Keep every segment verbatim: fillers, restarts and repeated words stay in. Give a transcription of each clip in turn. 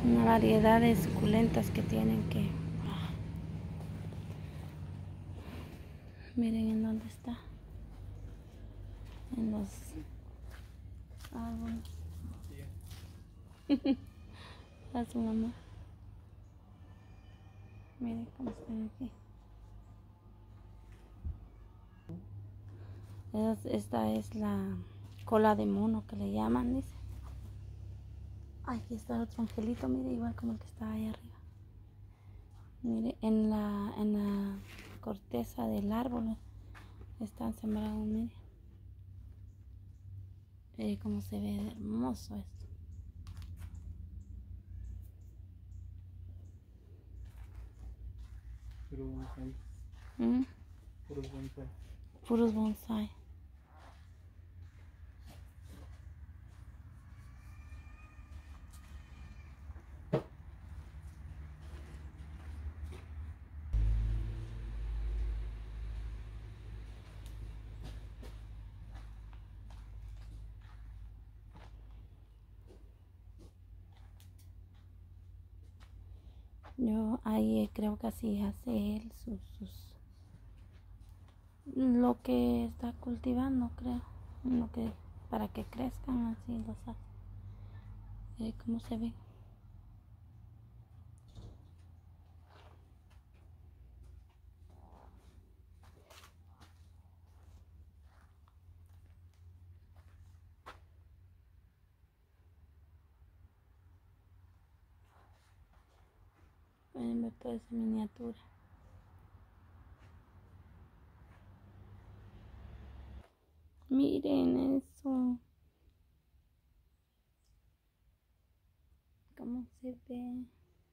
Una variedad de suculentas que tienen que... ah. Miren en dónde está. En los árboles. A su mamá. Miren cómo están aquí. Esta es la cola de mono que le llaman, dice. Ay, aquí está otro angelito, mire, igual como el que está ahí arriba. Mire, en la, en la corteza del árbol están sembrados, mire. Mire cómo se ve hermoso esto. Puro bonsai. ¿Mm? Puros bonsai. Puros bonsai. Yo ahí creo que así hace él sus, sus lo que está cultivando, creo, lo que para que crezcan así los hace. Eh, ¿Cómo se ve? Pueden ver toda esa miniatura. Miren eso. ¿Cómo se ve?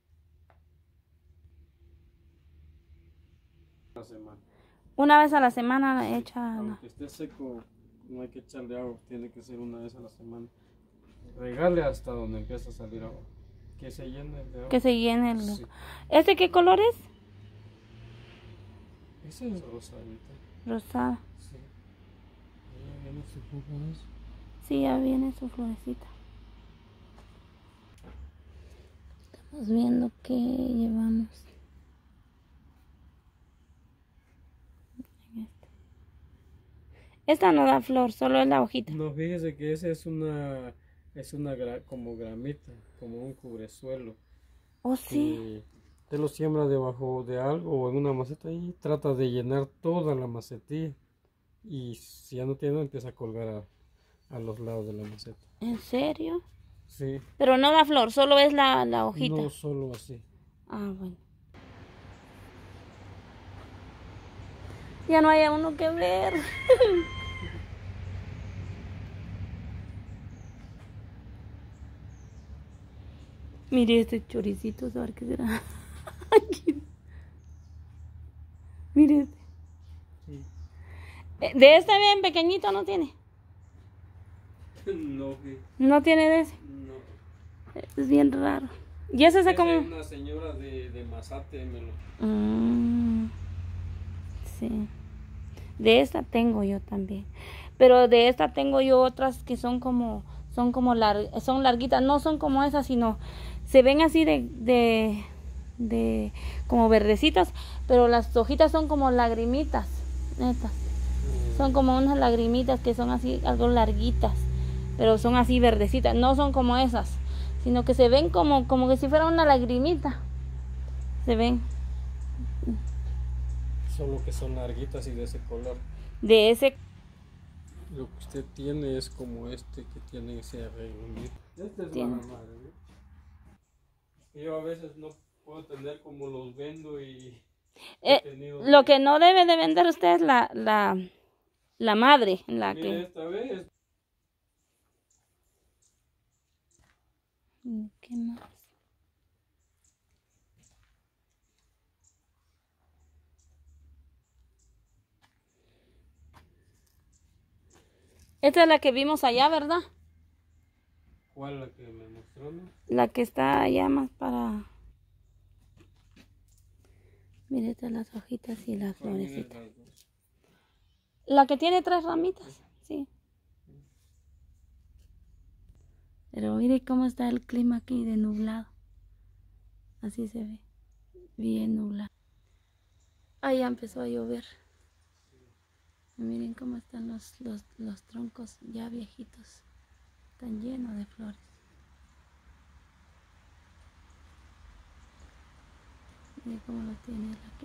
Una semana. Una vez a la semana Sí, echa la... aunque esté seco, no hay que echarle agua, tiene que ser una vez a la semana. Regale hasta donde empieza a salir agua. Que se llene de agua. que se llene el... Sí. ¿Este qué color es? Esa es rosadita. Rosada. Sí. Ahí viene su jugo. Sí, ya viene su florecita. Estamos viendo qué llevamos. Esta no da flor, solo es la hojita. No, fíjese que esa es una, es una gra- como gramita, como un cubresuelo. Oh, sí. Que te lo siembra debajo de algo o en una maceta y trata de llenar toda la macetilla. Y si ya no tiene, empieza a colgar a, a los lados de la maceta. ¿En serio? Sí, Pero no da flor, solo es la, la hojita. no solo así. Ah, bueno. Ya no hay a uno que ver. Mire este choricito, a ver qué será. Aquí. Mire este. Sí. Eh, De este bien pequeñito no tiene. No, que No tiene de ese. no. Es bien raro. Y ese se Esa como... es una señora de, de Mazate, me lo... Mm, sí. De esta tengo yo también. Pero de esta tengo yo otras que son como... Son como lar, son larguitas. No son como esas, sino... Se ven así de... de de como verdecitas, pero las hojitas son como lagrimitas, estas. Son como unas lagrimitas que son así algo larguitas, pero son así verdecitas, no son como esas, sino que se ven como como que si fuera una lagrimita. Se ven Solo que son larguitas y de ese color. de ese. Lo que usted tiene es como este que tiene ese arreglo. Este es Tiene. mala madre, ¿eh? Yo a veces no puedo tener como los vendo y he Eh, tenido lo que- que no debe de vender usted es la la la madre, la Mire, que. esta vez ¿Qué más? Esta es la que vimos allá, ¿verdad? ¿cuál la que me mostró? ¿No? La que está allá más para... Mire, estas las hojitas y las ¿Cuál viene florecitas. las dos? La que tiene tres ramitas, sí. Pero mire cómo está el clima aquí de nublado. Así se ve. Bien nublado. Ahí ya empezó a llover. Miren cómo están los, los, los troncos ya viejitos. Están llenos de flores. Miren cómo los tiene él aquí.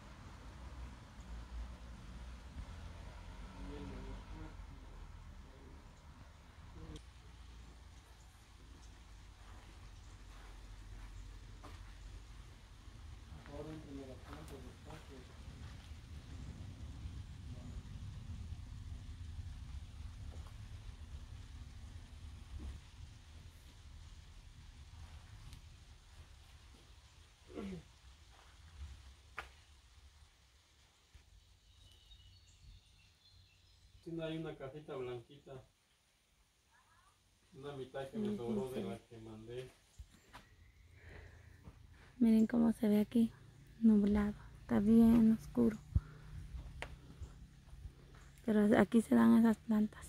Tiene ahí una cajita blanquita. Una mitad que me sobró de la que mandé. Miren cómo se ve aquí, nublado. Está bien oscuro. Pero aquí se dan esas plantas.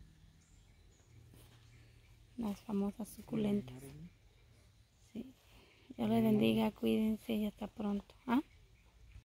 Las famosas suculentas. Sí. Dios les bendiga, cuídense y hasta pronto. ¿Ah?